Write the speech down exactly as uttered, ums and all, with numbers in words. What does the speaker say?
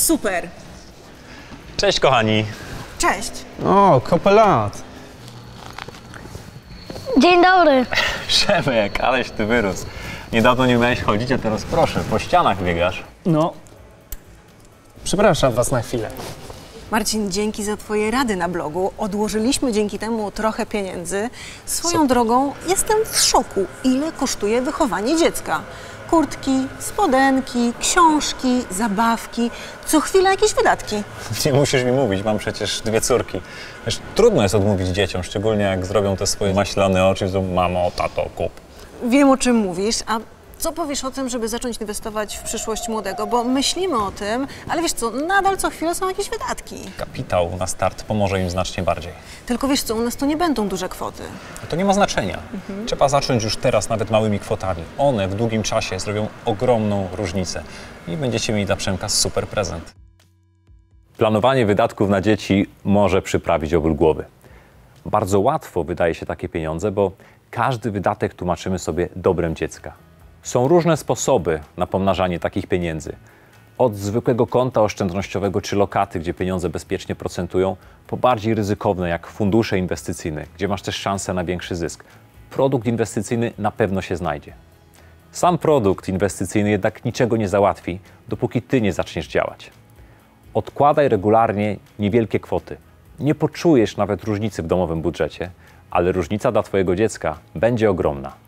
super. Cześć, kochani. Cześć. O, kopę lat. Dzień dobry. Przemek, aleś ty wyrósł. Niedawno nie umiałeś chodzić, a teraz proszę, po ścianach biegasz. No, przepraszam was na chwilę. Marcin, dzięki za twoje rady na blogu. Odłożyliśmy dzięki temu trochę pieniędzy. Swoją drogą jestem w szoku, ile kosztuje wychowanie dziecka. Kurtki, spodenki, książki, zabawki, co chwila jakieś wydatki. Nie musisz mi mówić, mam przecież dwie córki. Wiesz, trudno jest odmówić dzieciom, szczególnie jak zrobią te swoje maślane oczy, że mamo, tato, kup. Wiem, o czym mówisz, a co powiesz o tym, żeby zacząć inwestować w przyszłość młodego? Bo myślimy o tym, ale wiesz co, nadal co chwilę są jakieś wydatki. Kapitał na start pomoże im znacznie bardziej. Tylko wiesz co, u nas to nie będą duże kwoty. To nie ma znaczenia. Mhm. Trzeba zacząć już teraz nawet małymi kwotami. One w długim czasie zrobią ogromną różnicę i będziecie mieli dla Przemka super prezent. Planowanie wydatków na dzieci może przyprawić o ból głowy. Bardzo łatwo wydaje się takie pieniądze, bo każdy wydatek tłumaczymy sobie dobrem dziecka. Są różne sposoby na pomnażanie takich pieniędzy. Od zwykłego konta oszczędnościowego czy lokaty, gdzie pieniądze bezpiecznie procentują, po bardziej ryzykowne jak fundusze inwestycyjne, gdzie masz też szansę na większy zysk. Produkt inwestycyjny na pewno się znajdzie. Sam produkt inwestycyjny jednak niczego nie załatwi, dopóki ty nie zaczniesz działać. Odkładaj regularnie niewielkie kwoty. Nie poczujesz nawet różnicy w domowym budżecie, ale różnica dla twojego dziecka będzie ogromna.